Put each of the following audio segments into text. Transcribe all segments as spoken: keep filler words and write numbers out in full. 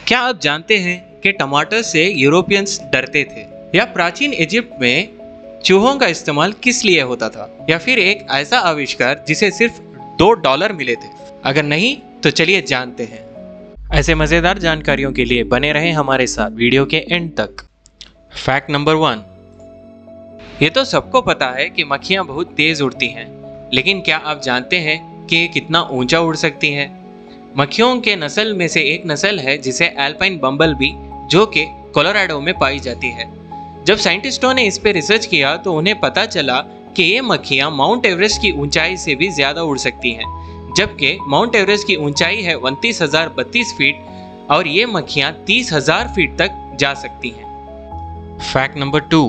क्या आप जानते हैं कि टमाटर से यूरोपियंस डरते थे? या प्राचीन इजिप्ट में चूहों का इस्तेमाल किस लिए होता था? या फिर एक ऐसा आविष्कार जिसे सिर्फ दो डॉलर मिले थे? अगर नहीं तो चलिए जानते हैं। ऐसे मज़ेदार जानकारियों के लिए बने रहें हमारे साथ वीडियो के एंड तक। फैक्ट नंबर वन, ये तो सबको पता है कि मक्खियाँ बहुत तेज उड़ती हैं, लेकिन क्या आप जानते हैं कि ये कितना ऊंचा उड़ सकती हैं? मक्खियों के नस्ल में से एक नस्ल है जिसे एल्पाइन बम्बलबी, जो कि कोलोराडो में पाई जाती है। जब साइंटिस्टों ने इस पर रिसर्च किया तो उन्हें पता चला कि ये मक्खियाँ माउंट एवरेस्ट की ऊंचाई से भी ज़्यादा उड़ सकती हैं, जबकि माउंट एवरेस्ट की ऊंचाई है उनतीस हजार बत्तीस फीट और ये मक्खियाँ तीस हजार फीट तक जा सकती हैं। फैक्ट नंबर टू,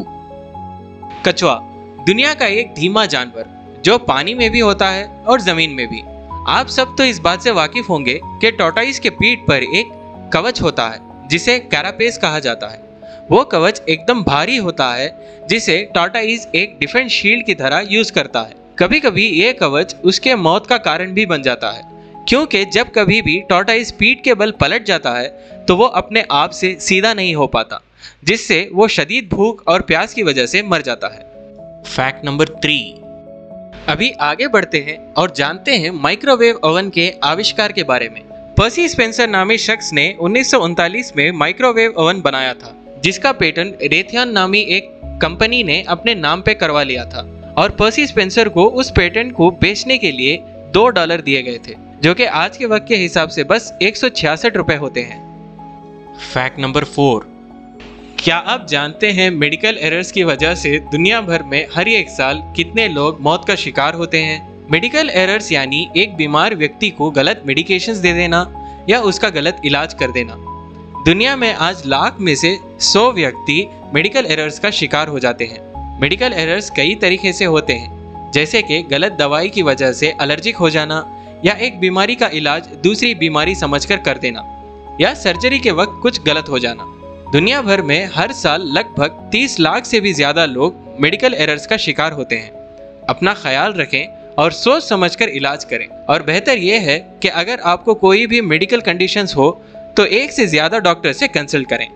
कछुआ दुनिया का एक धीमा जानवर जो पानी में भी होता है और जमीन में भी। आप सब तो इस बात से वाकिफ होंगे कि टॉर्टोइस के पीठ पर एक कवच होता है जिसे कैरापेस कहा जाता है। वो कवच एकदम भारी होता है जिसे टॉर्टोइस एक डिफेंस शील्ड की तरह यूज करता है। कभी कभी ये कवच उसके मौत का कारण भी बन जाता है, क्योंकि जब कभी भी टॉर्टोइस पीठ के बल पलट जाता है तो वो अपने आप से सीधा नहीं हो पाता, जिससे वो शदीद भूख और प्यास की वजह से मर जाता है। फैक्ट नंबर थ्री, अभी आगे बढ़ते हैं और जानते हैं माइक्रोवेव ओवन के आविष्कार के बारे में। पर्सी स्पेंसर नामी शख्स ने उन्नीस सौ उनतालीस में माइक्रोवेव ओवन बनाया था, जिसका पेटेंट रेथियन नामी एक कंपनी ने अपने नाम पे करवा लिया था और पर्सी स्पेंसर को उस पेटेंट को बेचने के लिए दो डॉलर दिए गए थे, जो कि आज के वक्त के हिसाब से बस एक सौ छियासठ रुपए होते हैं। फैक्ट नंबर फोर, क्या आप जानते हैं मेडिकल एरर्स की वजह से दुनिया भर में हर एक साल कितने लोग मौत का शिकार होते हैं? मेडिकल एरर्स यानी एक बीमार व्यक्ति को गलत मेडिकेशंस दे देना या उसका गलत इलाज कर देना। दुनिया में आज लाख में से सौ व्यक्ति मेडिकल एरर्स का शिकार हो जाते हैं। मेडिकल एरर्स कई तरीके से होते हैं, जैसे कि गलत दवाई की वजह से एलर्जिक हो जाना, या एक बीमारी का इलाज दूसरी बीमारी समझकर कर देना, या सर्जरी के वक्त कुछ गलत हो जाना। दुनिया भर में हर साल लगभग तीस लाख से भी ज्यादा लोग मेडिकल एरर्स का शिकार होते हैं। अपना ख्याल रखें और सोच समझकर इलाज करें। और बेहतर यह है कि अगर आपको कोई भी मेडिकल कंडीशंस हो तो एक से ज्यादा डॉक्टर से कंसल्ट करें।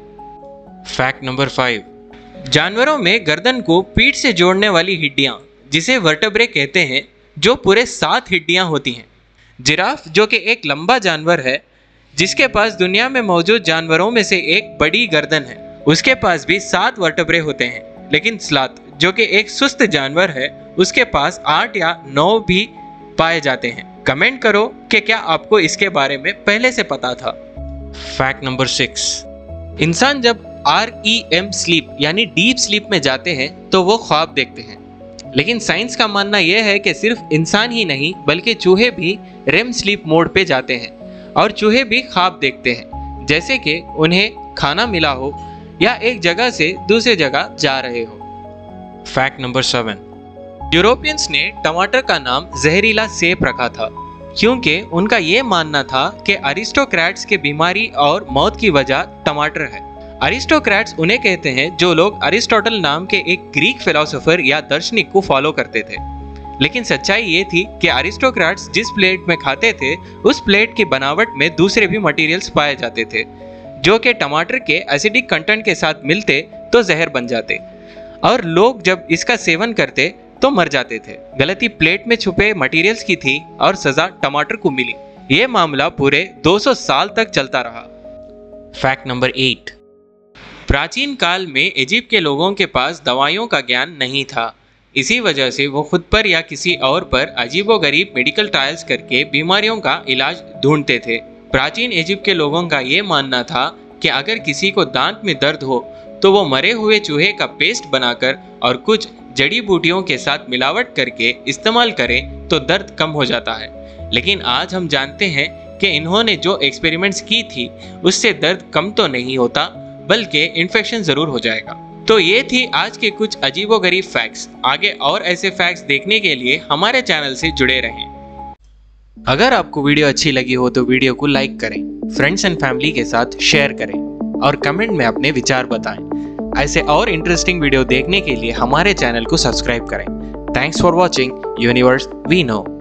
फैक्ट नंबर फाइव, जानवरों में गर्दन को पीठ से जोड़ने वाली हड्डियां, जिसे वर्टेब्रे कहते हैं, जो पूरे सात हड्डियां होती हैं। जिराफ, जो कि एक लंबा जानवर है जिसके पास दुनिया में मौजूद जानवरों में से एक बड़ी गर्दन है, उसके पास भी सात वर्टेब्रे होते हैं। लेकिन स्लॉथ, जो कि एक सुस्त जानवर है, उसके पास आठ या नौ भी पाए जाते हैं। कमेंट करो कि क्या आपको इसके बारे में पहले से पता था। फैक्ट नंबर सिक्स, इंसान जब आर ई एम स्लीप यानी डीप स्लीप में जाते हैं तो वो ख्वाब देखते हैं, लेकिन साइंस का मानना यह है कि सिर्फ इंसान ही नहीं बल्कि चूहे भी रेम स्लीप मोड पे जाते हैं और चूहे भी ख्वाब देखते हैं, जैसे कि उन्हें खाना मिला हो या एक जगह से दूसरी जगह जा रहे हो। फैक्ट नंबर सेवन, यूरोपियंस ने टमाटर का नाम जहरीला सेब रखा था, क्योंकि उनका यह मानना था कि अरिस्टोक्रेट्स के बीमारी और मौत की वजह टमाटर है। अरिस्टोक्रेट्स उन्हें कहते हैं जो लोग अरिस्टोटल नाम के एक ग्रीक फिलोसोफर या दार्शनिक को फॉलो करते थे। लेकिन सच्चाई ये थी कि अरिस्टोक्रेट्स जिस प्लेट में खाते थे उस प्लेट की बनावट में दूसरे भी मटेरियल्स पाए जाते थे, जो कि टमाटर के एसिडिक कंटेंट के साथ मिलते तो जहर बन जाते, और लोग जब इसका सेवन करते तो मर जाते थे। गलती प्लेट में छुपे मटेरियल्स की थी और सजा टमाटर को मिली। ये मामला पूरे दो सौ साल तक चलता रहा। फैक्ट नंबर एट, प्राचीन काल में इजिप्ट के लोगों के पास दवाइयों का ज्ञान नहीं था। इसी वजह से वो खुद पर या किसी और पर अजीबोगरीब मेडिकल ट्रायल्स करके बीमारियों का इलाज ढूंढते थे। प्राचीन इजिप्ट के लोगों का ये मानना था कि अगर किसी को दांत में दर्द हो तो वो मरे हुए चूहे का पेस्ट बनाकर और कुछ जड़ी बूटियों के साथ मिलावट करके इस्तेमाल करें तो दर्द कम हो जाता है। लेकिन आज हम जानते हैं कि इन्होंने जो एक्सपेरिमेंट्स की थी उससे दर्द कम तो नहीं होता, बल्कि इन्फेक्शन ज़रूर हो जाएगा। तो ये थी आज के कुछ अजीबोगरीब फैक्ट्स। आगे और ऐसे फैक्ट्स देखने के लिए हमारे चैनल से जुड़े रहें। अगर आपको वीडियो अच्छी लगी हो तो वीडियो को लाइक करें, फ्रेंड्स एंड फैमिली के साथ शेयर करें और कमेंट में अपने विचार बताएं। ऐसे और इंटरेस्टिंग वीडियो देखने के लिए हमारे चैनल को सब्सक्राइब करें। Thanks for watching Universe we no.